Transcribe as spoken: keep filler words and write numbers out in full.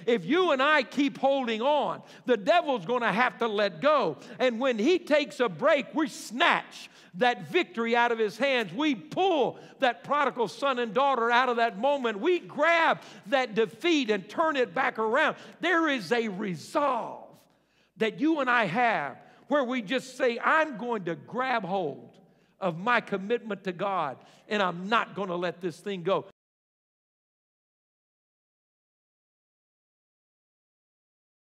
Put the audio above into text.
If you and I keep holding on, the devil's going to have to let go. And when he takes a break, we snatch that victory out of his hands. We pull that prodigal son and daughter out of that moment. We grab that defeat and turn it back around. There is a resolve that you and I have where we just say, I'm going to grab hold of my commitment to God, and I'm not going to let this thing go.